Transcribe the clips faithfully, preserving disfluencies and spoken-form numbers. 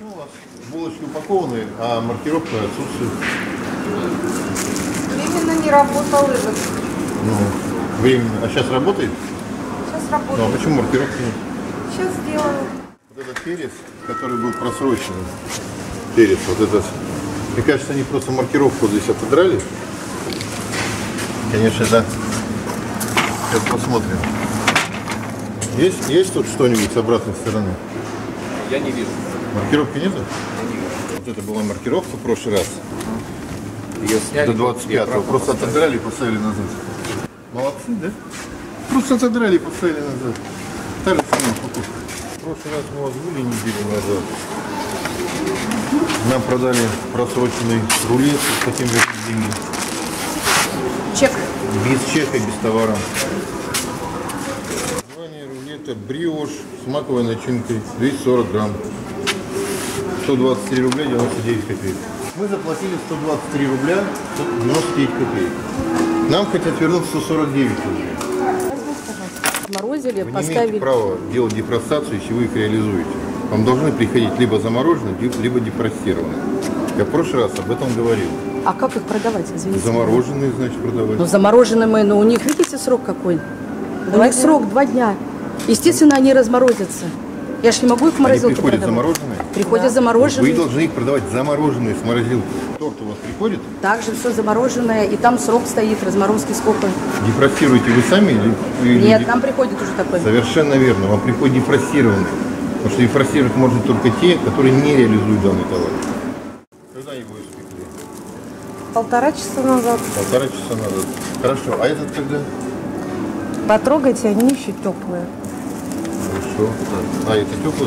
Почему у вас булочки упакованы, а маркировка отсутствует? Временно не работал этот. Ну, временно. А сейчас работает? Сейчас работает. Ну, а почему маркировки нет? Сейчас сделаю. Вот этот перец, который был просроченный, перец, вот этот, мне кажется, они просто маркировку здесь отодрали. Конечно, да. Сейчас посмотрим. Есть, есть тут что-нибудь с обратной стороны? Я не вижу. Маркировки нету? Я не вижу. Вот это была маркировка в прошлый раз. Ее сняли До двадцать пятого. Просто отодрали и поставили назад. Молодцы, да? Просто отодрали и поставили назад. Та же самая упаковка. В прошлый раз мы у вас были неделю назад. Нам продали просроченный рулет с таким же деньги. Чек. Без чека, без товара. Название рулета бриош с маковой начинкой, двести сорок грамм. сто двадцать три рубля девяносто девять копеек. Мы заплатили сто двадцать три рубля девяносто девять копеек. Нам хотят вернуть сто сорок девять рублей. Морозили, Вы не поставили. имеете права делать дефростацию, если вы их реализуете. Вам должны приходить либо замороженные, либо дефростированные. Я в прошлый раз об этом говорил. А как их продавать, извините? Замороженные, значит, продавать. Ну, замороженные мы, но у них, видите, срок какой? У них срок два дня. Естественно, они разморозятся. Я ж не могу их в Они морозилке приходят продавать. замороженные? Приходят Вы замороженные. должны их продавать замороженные с морозилки. Торт у вас приходит? Также все замороженное, и там срок стоит, разморозки сколько. Дефростируете вы сами? Или, или Нет, деф- нам приходит уже такой. Совершенно верно. Вам приходит дефростированный. Потому что дефростировать можно только те, которые не реализуют данный товар. Когда его испекли? Полтора часа назад. Полтора часа назад. Хорошо. А этот когда? Потрогайте, они еще теплые. Хорошо. А, это теплый?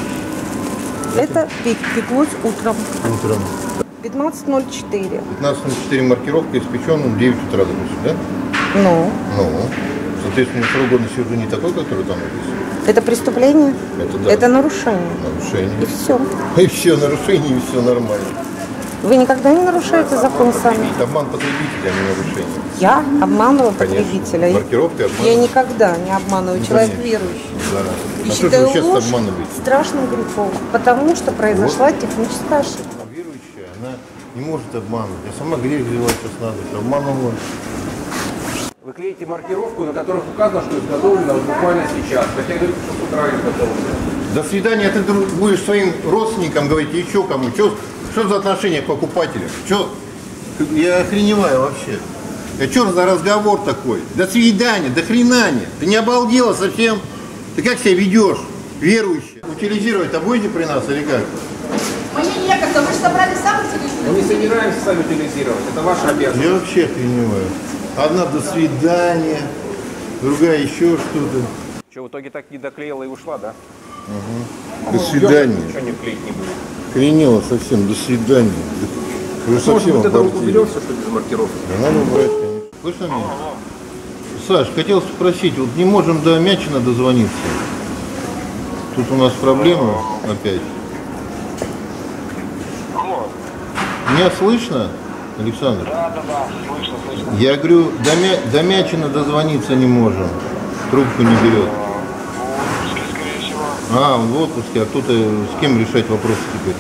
Это пек- пеклось утром. Утром. пятнадцать ноль четыре. пятнадцать ноль четыре маркировка, испечен в девять утра, допустим, да? Ну, Ну, соответственно, срок годности уже не такой, который там написан. это преступление? Это да. Это нарушение. Нарушение. И все. И все, нарушение, и все нормально. Вы никогда не нарушаете закон сами? Это обман потребителя, а не нарушение. Я обманываю Конечно. потребителя. Маркировка обман. Я никогда не обманываю. Ну, Человек конечно. верующий. Да. И А что же считаю вы сейчас ложь обманываете? страшным грехом, потому что произошла техническая ошибка. А верующая, она не может обманывать. Я сама грех взяла сейчас надо, обманула. Вы клеите маркировку, на которых указано, что изготовлено вот буквально сейчас. Хотя говорите, что с утра изготовлено. До свидания, ты будешь своим родственникам говорить, и еще кому. Что, что за отношение к покупателям? Что? Я охреневаю вообще. А что за разговор такой? До свидания, до хренания. Ты не обалдела совсем? Ты как себя ведешь, верующая? Утилизировать-то будете при нас или как? Мне некогда, мы же собрали сами Мы не собираемся сами утилизировать, это ваша обязанность. Я вообще охреневаю. Одна до свидания, другая еще что-то. Что, в итоге так не доклеила и ушла, да? До свидания. Ничего не клеить не будет. Охренела совсем, до свидания. Вы Может, совсем вы тогда руку обалдели. берете, что без маркировки? Да надо убрать, конечно. Слышно меня? Саш, хотел спросить, вот не можем до Мячина дозвониться. Тут у нас проблема опять. Меня слышно, Александр? Да, да, да, слышно, слышно. Я говорю, до, Мя... до Мячина дозвониться не можем. Трубку не берет. В отпуске, скорее всего. А, он в отпуске, а кто-то с кем решать вопросы теперь?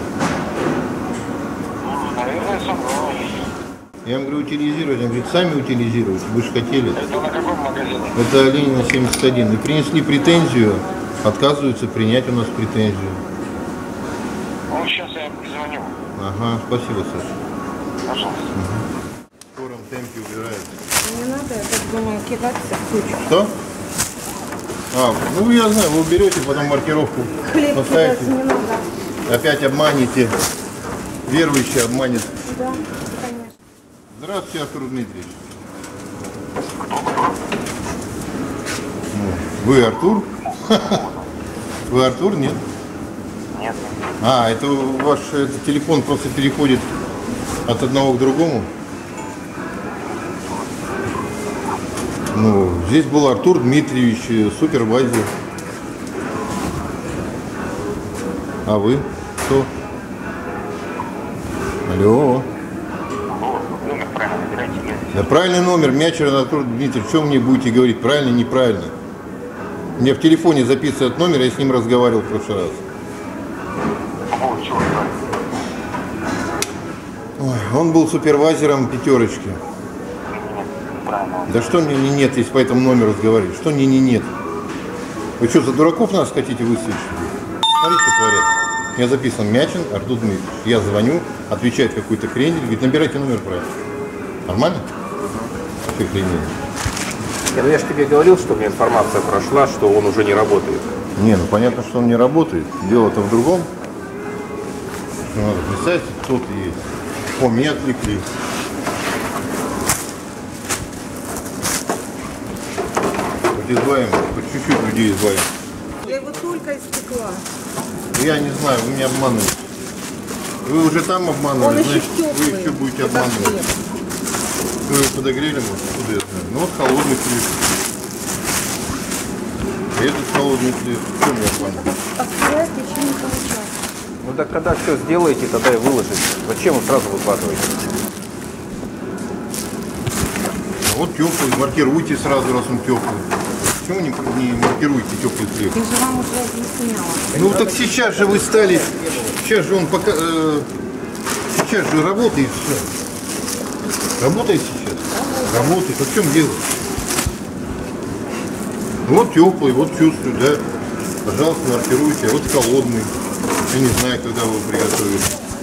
Ну, наверное, со мной. Я им говорю, утилизировать. Он говорит, сами утилизируйте, вы же хотели. Это на каком магазине? Это Ленина семьдесят один. И принесли претензию, отказываются принять у нас претензию. Ну, сейчас я звоню. Ага, спасибо, Саша. Пожалуйста. В скором темпе убирают. Не надо, я так думаю, кидаться в кучу. Что? А, ну я знаю, вы уберете, потом маркировку Хлеб поставите. кидать не надо. Опять обманете. Верующий обманет. Да, конечно. Здравствуйте, Артур Дмитриевич. Вы Артур? Вы Артур, нет? Нет. А, это ваш это, телефон просто переходит от одного к другому? Ну, здесь был Артур Дмитриевич, супервайзер. А вы кто? Алло. Номер правильно набирайте. Да правильный номер, Мячин Артур Дмитриевич. Что вы мне будете говорить, правильно, неправильно? У меня в телефоне записывает номер, я с ним разговаривал в прошлый раз. Вот, Ой, он был супервайзером пятерочки. Нет, правильно. Да что мне не нет, если по этому номеру разговаривать? Что мне не нет? Вы что, за дураков нас хотите выставить? Смотрите, что творят. Я записан Мячин Артур Дмитриевич. Я звоню, отвечает какой-то крендель, говорит, набирайте номер правильно. Нормально? Что крендель? Я, ну, я же тебе говорил, что мне информация прошла, что он уже не работает. Не, ну понятно, что он не работает. Дело-то в другом. Что надо представить, кто-то есть. О, меня отвлекли. Вот избавим, хоть чуть-чуть людей избавим. Я его только испекла. Я не знаю, вы меня обманываете. Вы уже там обманывали, Он еще значит, вы теплый. еще будете Это обманывать. Вы его подогрели, может, куда я знаю. Ну вот холодный хлеб. И этот холодный хлеб. Что мне обманывать? Отправить еще не получалось. Ну так когда все сделаете, тогда и выложите. Зачем вы сразу выкладываете? Вот теплый, маркируйте сразу, раз он теплый. Почему не, не маркируете теплый хлеб? Я же вам уже объясняла. Ну так сейчас же вы стали, сейчас же он пока, э, сейчас же работает все. Работает сейчас? Работает. А в чем дело? Вот теплый, вот чувствую, да. Пожалуйста, маркируйте. А вот холодный. Я не знаю, когда вы приготовили.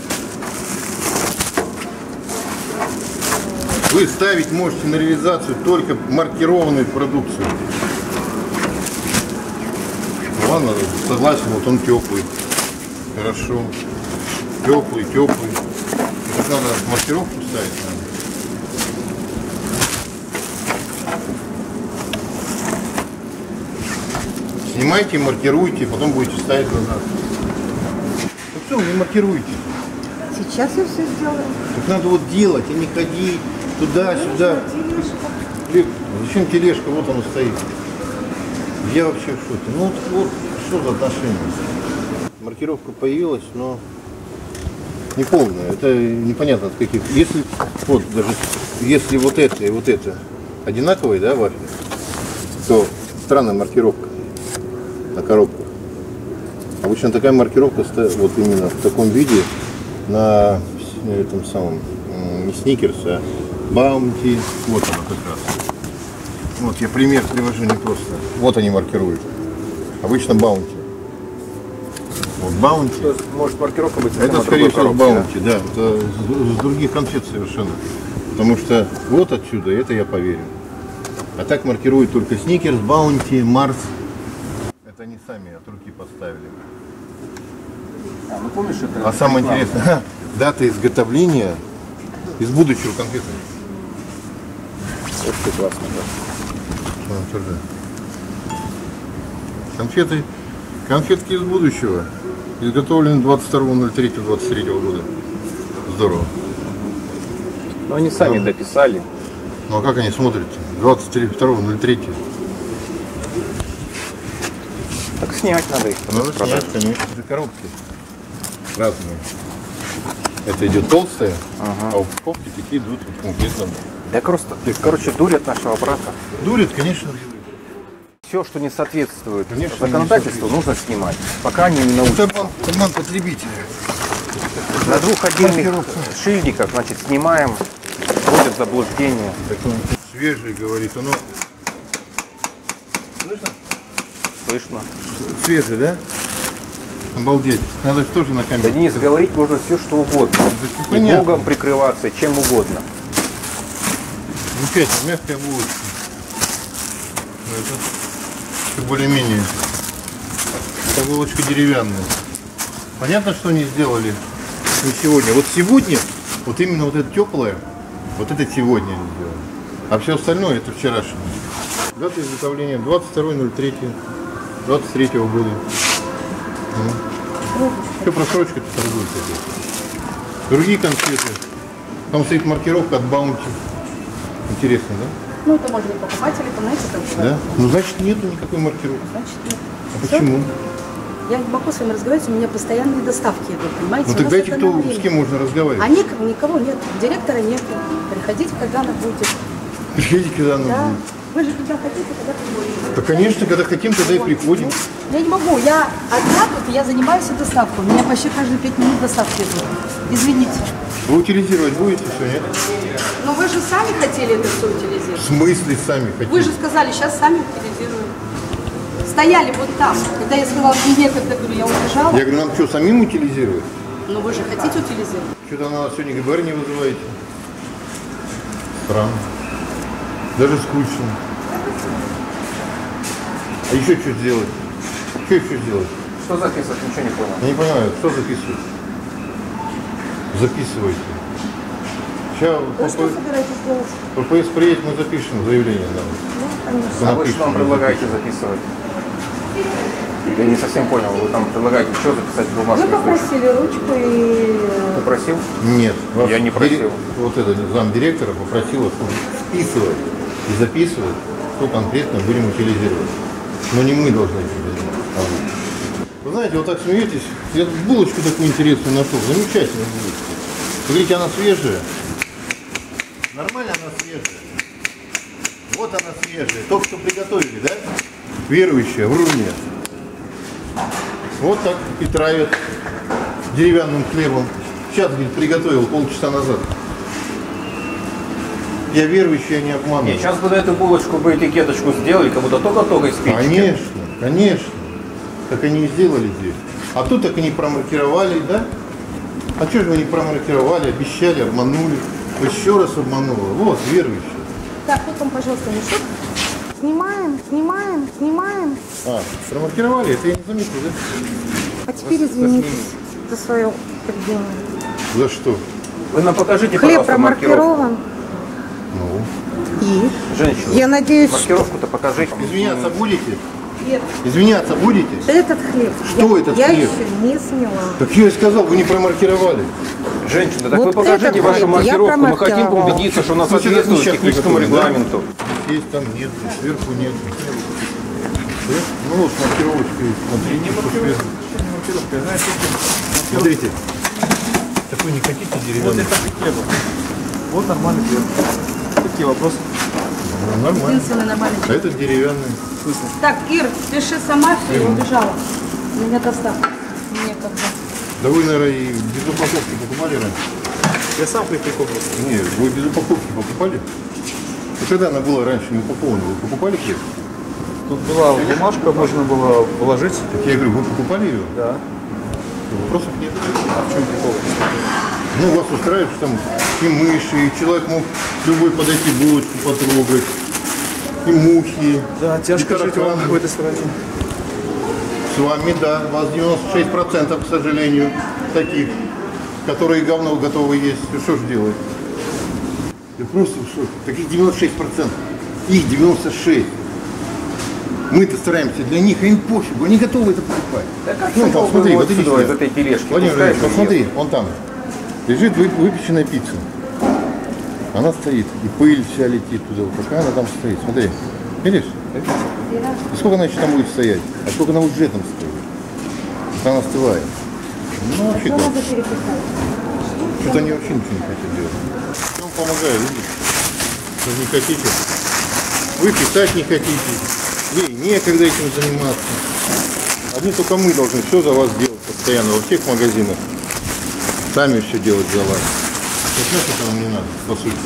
Вы ставить можете на реализацию только маркированную продукцию. Ну, ладно, согласен, вот он теплый. Хорошо. Теплый, теплый. Так надо маркировку ставить. Надо. Снимайте, маркируйте, потом будете ставить назад. Ну все, не маркируйте. Сейчас я все сделаю. Так надо вот делать, а не ходить туда-сюда. Глеб, зачем тележка? Вот она стоит. Я вообще в шоке. Ну вот, вот что за отношения? Маркировка появилась, но не полная. Это непонятно от каких. Если вот даже если вот это и вот это одинаковые, да, вафли, то странная маркировка на коробках. Обычно такая маркировка вот именно в таком виде на этом самом, не Сникерс, а Баунти. Вот она как раз. Вот я пример привожу не просто. Вот они маркируют. Обычно Баунти. Вот Баунти. То есть, может маркировка быть Это скорее всего Баунти, да. Это с других конфет совершенно. Потому что вот отсюда, это я поверю. А так маркируют только Сникерс, Баунти, Марс. Это они сами от руки поставили. А, ну помнишь, это А самое интересное, дата изготовления из будущего конфеты. очень классно, да. Конфеты, конфетки из будущего, изготовлены двадцать второго ноль третьего двадцать третьего года. Здорово. Но они сами Да. дописали. Ну а как они смотрят? двадцать второго ноль третьего. Так снять надо их. Надо продать. снять, конечно. Это коробки разные. Это идет толстая, Ага. а упаковки такие идут вот конкретно. Да просто, короче, дурят нашего брата. Дурят, конечно. Все, что не соответствует Конечно, законодательству, не нужно снимать. Пока они не Это научатся. обман, обман потребителя. На двух отдельных шильдиках, значит, снимаем, вводят в заблуждение. Так он свежий, говорит, оно слышно? Слышно. Свежий, да? Обалдеть. Надо же тоже на Да, камеру. Денис, говорить можно все, что угодно. Да, И понятно. Богом прикрываться, чем угодно. Замечательно, мягкая булочка. Ну, это всё более-менее. Эта булочка деревянная. Понятно, что они сделали не сегодня. Вот сегодня, вот именно вот это теплое, вот это сегодня они сделали. А все остальное это вчерашнее. Дата изготовления двадцать второе ноль третье двадцать третьего года. Что просрочка торгует опять. Другие конфеты. Там стоит маркировка от Баунти. Интересно, да? Ну, это может быть покупатели, знаете, как бы. Да? Ну, значит, нету никакой маркировки. Значит, нет. А почему? Я не могу с вами разговаривать, у меня постоянные доставки идут, понимаете? Ну, У так нас дайте, это кто, на время. с кем можно разговаривать. А никого, никого нет, директора нет. Приходите, когда она будет. Приходите, когда Да. нужно. Вы же когда хотите, когда приходите. Да, конечно, когда хотим, тогда и приходим. Я не могу, я одна тут, я занимаюсь доставкой. У меня почти каждые пять минут доставки идут. Извините. Вы утилизировать будете все, нет? Но вы же сами хотели это все В утилизировать. смысле сами хотите? Вы же сказали, сейчас сами утилизируем. Стояли вот там. Когда я сказала, что некогда, говорю, я убежала. Я говорю, нам что, самим утилизировать? Но вы же хотите утилизировать. Что-то на сегодня ГБР не вызываете. Странно. Даже скучно. А еще что сделать? Что еще сделать? Что записывать? Ничего не понял. Я не понимаю, что записывать? Записывайте. Сейчас Вы что собираетесь делать? ППС приедет, мы запишем заявление. Да. Ну, конечно. А вы что нам предлагаете записывать? Я не совсем понял. Вы там предлагаете что записать в Вы бумажке? попросили ручку и... Ты просил? Нет. Ваш Я не просил. дире- Вот это замдиректора попросила списывать и записывать, что конкретно будем утилизировать. Но не мы должны утилизировать, а вы. Вы знаете, вот так смеетесь. Я тут булочку такую интересную нашел. Замечательную булочку. Вы говорите, она свежая. Нормально она свежая. Вот она свежая. Только что приготовили, да? Верующая, вру мне. Вот так и травят деревянным хлебом. Сейчас, говорит, приготовил полчаса назад. Я верующий, я не обманываю. Нет, сейчас бы на эту булочку бы этикеточку сделали, как будто только-только из печки. Конечно, конечно. Так они и сделали здесь. А тут так они промаркировали, да? А что же вы не промаркировали, обещали, обманули? Еще раз обманула. Вот, верующий. Так, вот там, пожалуйста, мешок. Снимаем, снимаем, снимаем. А, промаркировали, это я не заметил, да? А теперь извинитесь за свое поведение. За что? Вы нам покажите, Хлеб пожалуйста, маркировку. промаркирован. Ну. И? Женщина, Я надеюсь, что маркировку-то покажите. Извиняться будете? Нет. Извиняться будете? этот хлеб Что я, этот я хлеб? еще не сняла. Так я и сказал, вы не промаркировали. Женщина, так Вот вы покажите этот вашу хлеб я маркировку. Мы хотим промаркировала. убедиться, что она Значит, это соответствует сейчас техническому приготовили, да? регламенту. Есть там нет, сверху нет. Да? Ну вот с маркировочкой. Смотрите, что сверху. Смотрите. Такой не хотите деревянный? Вот это хлеба. Вот нормальный хлеб. Какие вопросы? Ну, нормально. Единственный нормальный. А этот деревянный. Так, Ир, пиши сама все, я убежала. Меня доставка. Некогда. Да вы, наверное, и без упаковки покупали раньше? Я сам прикупил просто. Не, вы без упаковки покупали? Ну, когда она была раньше не упакована, вы покупали хлеб? Тут была бумажка, можно было положить. Так я говорю, вы покупали ее? Да. Вопросов нет. А в чем прикол? Ну, вас устраивает, что там и мыши, и человек мог любой подойти булочку потрогать, и мухи. Да, тяжко и жить вам тараканы. в этой стране. С вами, да, вас девяносто шесть процентов, к сожалению, таких, которые говно готовы есть. И что ж делать? Да просто в шоке. Таких девяносто шесть процентов. Их девяносто шесть процентов. Мы-то стараемся для них, а им пофигу, они готовы это покупать. Да как Ну, ты там, мог смотри, бы вот иди отсюда, сюда. из этой тележки? Владимир Пускай Ильич, же посмотри, ест. вон там. Лежит вы- выпеченная пицца. Она стоит, и пыль вся летит туда. Вот какая она там стоит. Смотри. Видишь? И сколько она еще там будет стоять? А сколько она уже там стоит? Вот она остывает. Ну, вообще Что как. надо переписать? Что-то они вообще ничего не хотят делать. Я вам помогаю, видите? Вы не хотите. Вы писать не хотите. Ей некогда этим заниматься. Одни только мы должны все за вас делать постоянно во всех магазинах. Сами все делать за вас. Вот это вам не надо, по сути.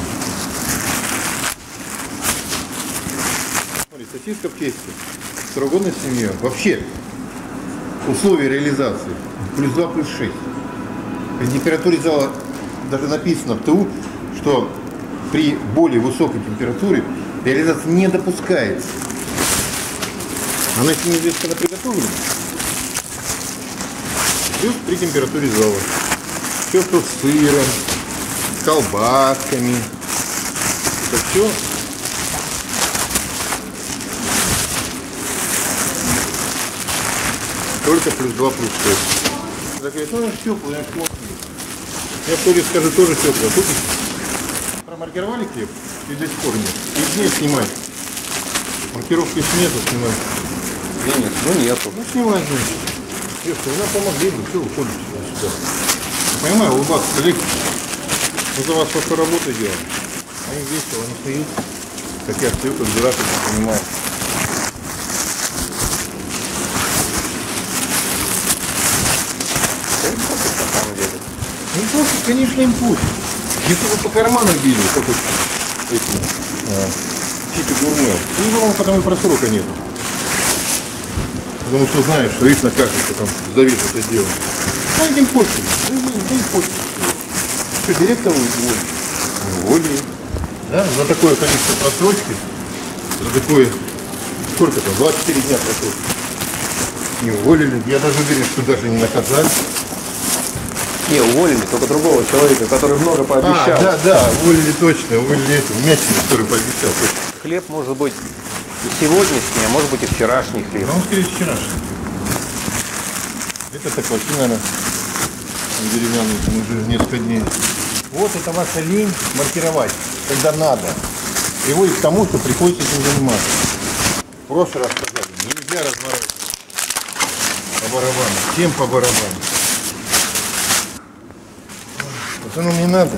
Смотри, сосиска в тесте. Сырогодность семьи. Вообще условия реализации. Плюс два, плюс шесть. При температуре зала даже написано в ТУ, что при более высокой температуре реализация не допускается. Она еще неизвестно, когда приготовлена. Плюс при температуре зала. Все, что с сыром, с колбасками. Это все. Только плюс два, плюс шесть. Так говорит, ну она теплая, я плотная. Я в туре скажу, тоже теплая. Тут промаркировали хлеб и до сих пор нет. И здесь снимать. Маркировки нету, снимать. Да нет, ну нету. Ну снимать, значит. Девушка, вы нам помогли бы, что вы ходите сюда? Я понимаю, улыбаться легче. Мы за вас просто работу делаем. Они весело, они смеются. Как я стою, как дурак, это понимаю. На самом деле. Ну пофиг, конечно, им пофиг. Если вы по карману били, как вот эти, а, чики гурме, ну, вам потому и просрока нету. Потому что знаешь, что их накажется, там, завис это дело. А им пофиг, им пофиг. Что, директора уволили? Уволили. Да, за такое количество просрочки, за такое, сколько там, двадцать четыре дня просрочки. Не уволили, я даже уверен, что даже не наказали. Не, уволили только другого человека, который много пообещал. А, да, да, уволили точно, уволили этого Мячина, который пообещал. Хлеб может быть и сегодняшний, а может быть и вчерашний хлеб. Ну, он скорее вчерашний. Это так вообще, наверное, деревянный, там уже несколько дней. Вот это ваша лень маркировать, когда надо. Приводит к тому, что приходится этим заниматься. В прошлый раз сказали, нельзя размораживать. По барабану. Всем по барабану. Пацанам не надо.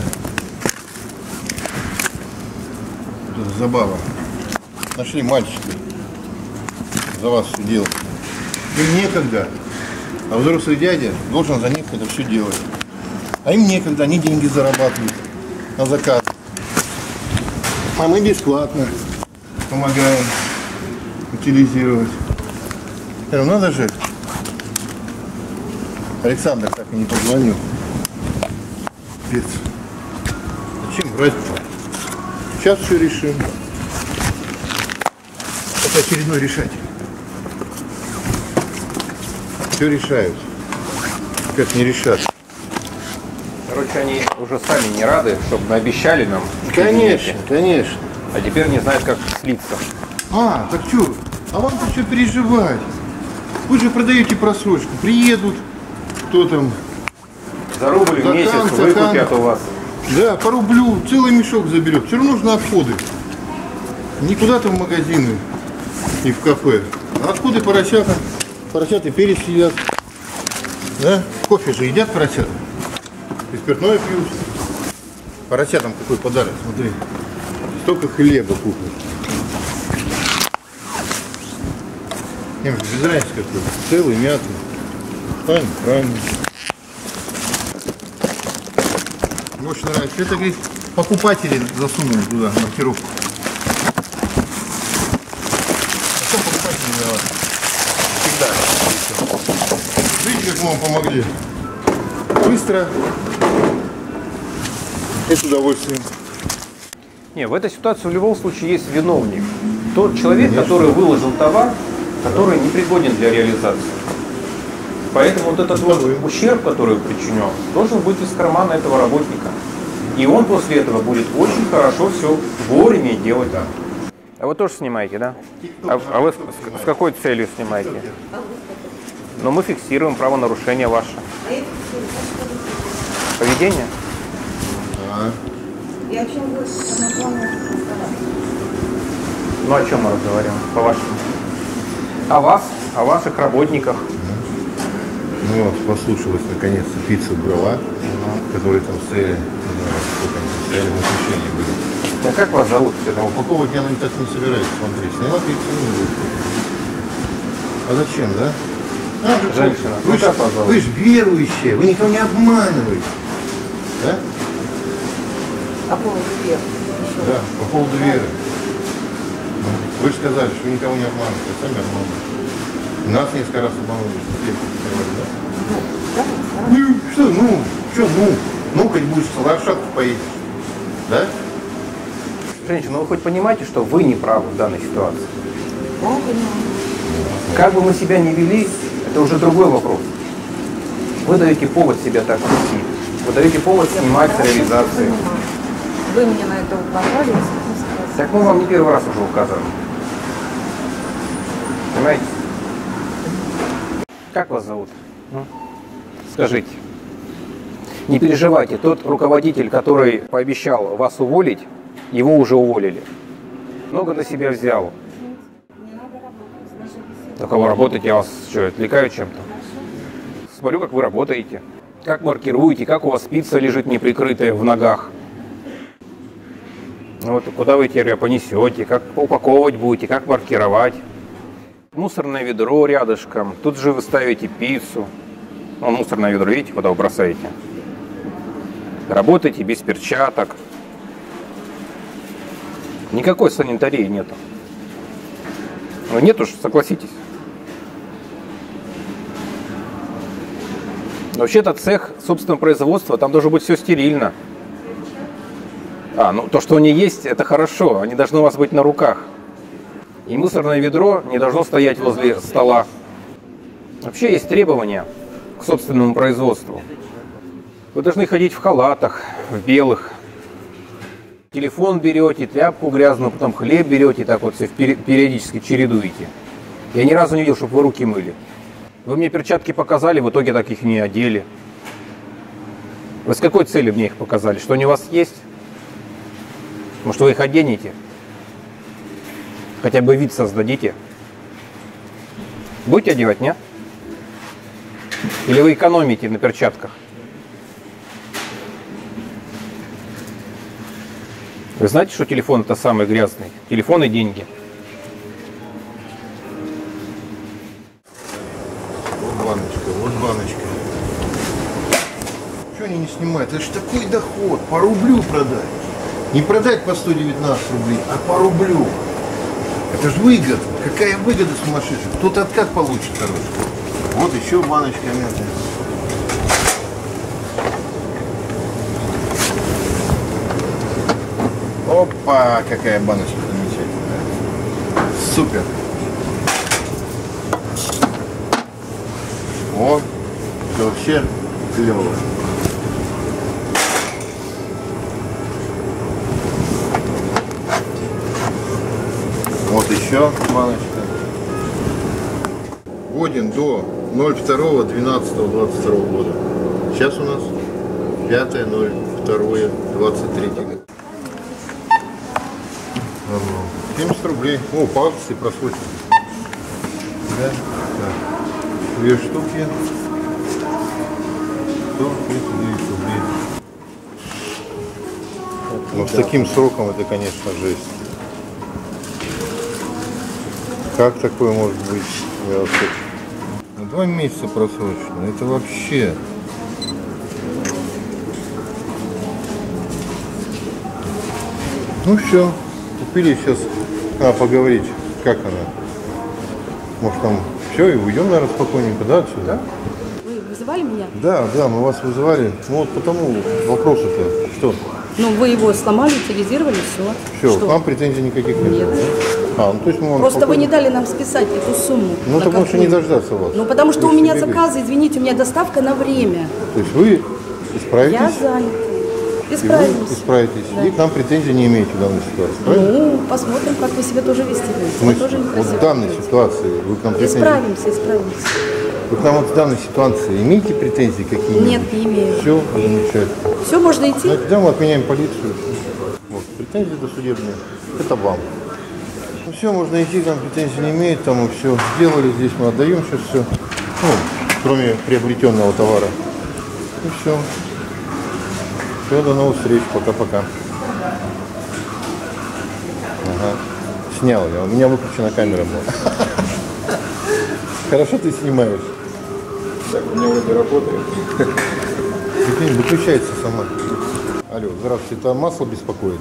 Вот это забава. Нашли мальчика. За вас все делать. Им некогда. А взрослый дядя должен за них это все делать. А им некогда, они деньги зарабатывают на заказ. А мы бесплатно помогаем утилизировать. Это надо же. Александр так и не позвонил. Пец. Зачем врать-то? Сейчас все решим. Это очередной решатель. Все решают. Как не решат. Короче, они уже сами не рады, чтобы наобещали нам. Конечно, конечно. А теперь не знают, как слиться. А, так что? А вам-то что переживать? Вы же продаете просрочку. Приедут, кто там? За рубль в Закан, месяц закан. выкупят у вас. Да, по рублю целый мешок заберет. Все равно нужны отходы. Не куда-то в магазины и в кафе. А отходы поросята. Поросята перец едят. Да? Кофе же едят поросята. И спиртное пьют. Поросятам какой подарок, смотри. Столько хлеба купят. Им же без разницы какой. Целый, мятый. Правильно, правильно. Очень нравится. Это, говорит, покупатели засунули туда маркировку. А что покупатели виноваты? Всегда. Видите, как мы вам помогли? Быстро и с удовольствием. Не, в этой ситуации в любом случае есть виновник. Тот человек, Конечно. который выложил товар, который не пригоден для реализации. Поэтому вот этот вот ущерб, который причинен, должен быть из кармана этого работника. И он после этого будет очень хорошо все вовремя делать. А вы тоже снимаете, да? А, а вы с, с какой целью снимаете? Но мы фиксируем правонарушение ваше. Поведение? А. Я очень Ну о чем мы разговариваем, по-вашему? О вас, о ваших работниках. Ну вот, послушалась наконец-то пицца брала, которые там стояли, не знаю, сколько они там стояли, в освещении были. А как вас зовут? А упаковывать я так не собираюсь смотреть. Сняла пиццу, не будет. А зачем, да? А, Женщина, вы, ну ж, как вас зовут? вы ж верующие, вы никого не обманываете. Да? По поводу веры. Да, по поводу веры. Вы же сказали, что вы никого не обманываете, а сами обманываете. Нас несколько раз обманули. Да? Ну, что, ну, что, ну, ну, хоть будешь в лошадку поедешь. Да? Женщина, вы хоть понимаете, что вы не правы в данной ситуации? Да, понимаю. Как бы мы себя ни вели, это уже другой вопрос. Вы даете повод себя так вести. Вы даете повод снимать с реализации. Вы мне на это указали. Так мы вам не первый раз уже указали. Понимаете? Как вас зовут? Ну, скажите. Не переживайте, тот руководитель, который пообещал вас уволить, его уже уволили. Много на себя взял. Так а вы работаете, я вас что, отвлекаю чем-то? Смотрю, как вы работаете. Как маркируете, как у вас пицца лежит неприкрытая в ногах. Вот куда вы теперь ее понесете, как упаковывать будете, как маркировать. Мусорное ведро рядышком. Тут же вы ставите пиццу. Ну, мусорное ведро, видите, куда вы бросаете? Работаете без перчаток. Никакой санитарии нету. Ну нет уж, согласитесь. Вообще-то цех собственного производства, там должно быть все стерильно. А, ну то, что они есть, это хорошо. Они должны у вас быть на руках. И мусорное ведро не должно стоять возле стола. Вообще есть требования к собственному производству. Вы должны ходить в халатах, в белых. Телефон берете, тряпку грязную, потом хлеб берете, так вот все периодически чередуете. Я ни разу не видел, чтобы вы руки мыли. Вы мне перчатки показали, в итоге так их не одели. Вы с какой целью мне их показали? Что они у вас есть? Может, вы их оденете? Хотя бы вид создадите? Будете одевать, нет? Или вы экономите на перчатках? Вы знаете, что телефон это самый грязный? Телефон и деньги. Вот баночка, вот баночка. Что они не снимают? Это ж такой доход. По рублю продать. Не продать по сто девятнадцать рублей, а по рублю. Это ж выгода. Какая выгода сумасшедшая. Кто-то откат получит хороший. Вот еще баночка мятная. Опа, какая баночка замечательная. Супер. О, это вообще клево. Вот еще баночка. Годен до ноль второго двенадцатого двадцать второго года. Сейчас у нас пятое ноль второе двадцать третьего. семьдесят рублей. О, по акции просрочено. Да? Так. Две штуки. сто тридцать девять рублей. Но с таким сроком это, конечно, жесть. Как такое может быть? На два месяца просрочено. Это вообще... Ну все. Купили сейчас. Надо поговорить, как она. Может там все, и уйдем, наверное, спокойненько, да, отсюда? Вы вызывали меня? Да, да, мы вас вызывали. Ну вот потому вопросы-то что? Ну, вы его сломали, утилизировали, все. Все, Что? к вам претензий никаких нет. Нет. Да? А, ну, то есть мы вам Просто вы спокойно... не дали нам списать эту сумму. Ну, на потому что какую. не дождаться вас. Ну, потому что Вы у меня бегаете. заказы, извините, у меня доставка на время. То есть вы исправитесь, Я занят. и вы Исправимся. исправитесь, Да. и к нам претензий не имеете в данной ситуации, правильно? Ну, посмотрим, как вы себя тоже вести будете. Мы Вы тоже вот некрасиво в данной ведете. ситуации вы к нам претензии... Исправимся, исправимся. Вы к нам вот в данной ситуации имеете претензии какие-нибудь? Нет, не имею. Все, замечательно. Все, можно идти? Ну, тогда мы отменяем полицию. Вот, претензии досудебные. Это вам. Ну все, можно идти, там претензий не имеет, там мы все сделали, здесь мы отдаем сейчас все. Ну, кроме приобретенного товара. И все. Все, до новых встреч. Пока-пока. Ага. Снял я. У меня выключена камера была. Хорошо ты снимаешь. Так, у меня вроде работает. Выключается сама. Алло, здравствуйте, это масло беспокоит?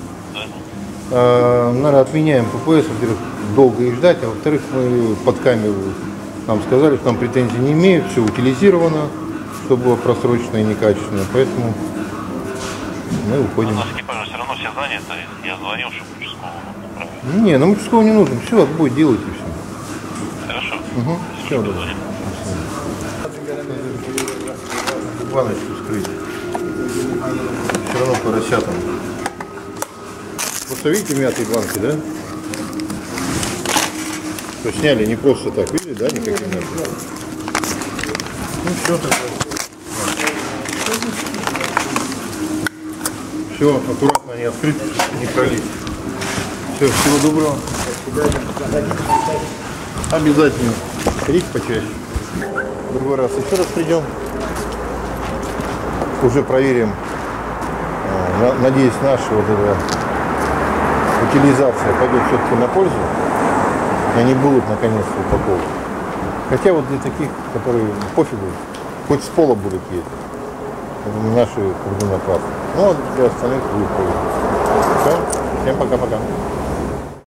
А, наверное, отменяем ППС, во-первых, долго их ждать, а во-вторых, мы под камеру нам сказали, что нам претензий не имеют, все утилизировано, что было просрочено и некачественно, поэтому мы уходим. У нас экипажи все равно все заняты, я звонил, чтобы участковому направили. Не, нам участкового не нужен, все, отбой делайте и все. Хорошо. Угу. Все, да. Баночку скрыть. Все равно поросятам. Просто видите мятые банки, да? То сняли не просто так, видели, да, никакие мятые. Ну все тогда. Все, аккуратно, не открыть, не пролить. Все, всего доброго. Обязательно. Рик почаще. В другой раз еще раз придем. Уже проверим. Надеюсь, наша вот эта утилизация пойдет все-таки на пользу. И они будут наконец-то упакованы. Хотя вот для таких, которые пофигу, хоть с пола будут есть. Это не наши трудонаправленные. Ну, а для остальных будет проверка. Все, всем пока-пока.